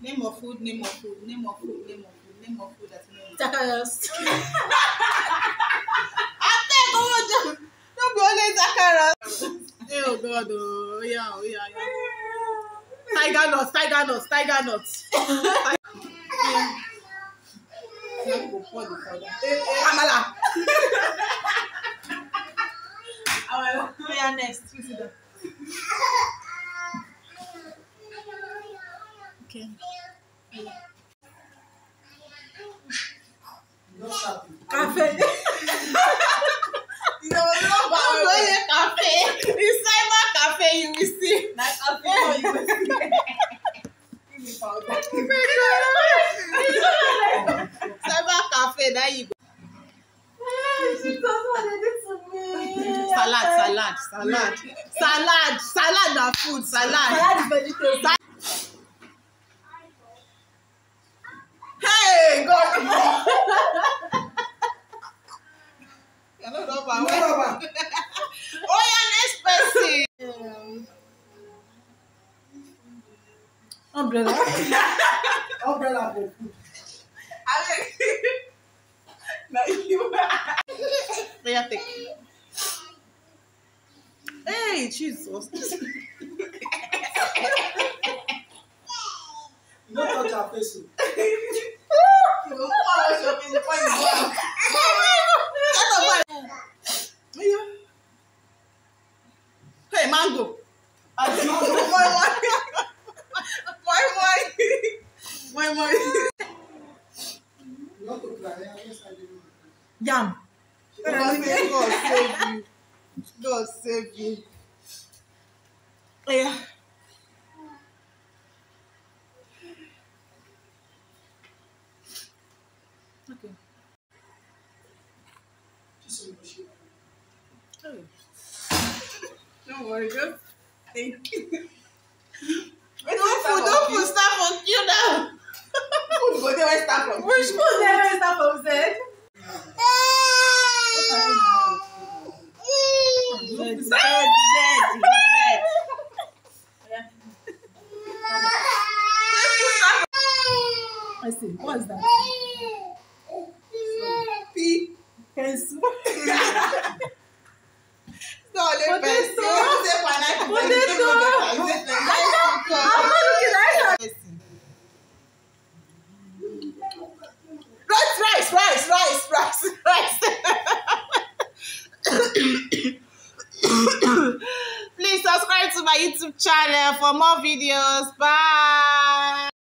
Name of food, name of food, name of food, name of food, name of food that's name. Zacharias. Don't be only Zacharias. Oh God, oh yeah. Tiger nuts. Amala. Yeah, next. We see that. Okay. Cafe. Cafe. It's Cyber Cafe, you will see. Like cafe, you will see. Cyber Cafe, there you go. Salad na food. Salad is vegetable. Hey, God. Oh, yeah, next person. Umbrella. Umbrella for food. Yeah, take. Hey, Jesus. You don't touch our face. Hey, mango. Why? You want to cry? Yes, I do. Yam. God save you. Yeah. Okay. Oh. Don't worry, just thank you. Don't put stuff on you now. Food go there, where start from? Which food never start from Z? I see. What is that? P. Pencil. Potato. Potato. I'm not looking at it. Rice. Please subscribe to my YouTube channel for more videos. Bye.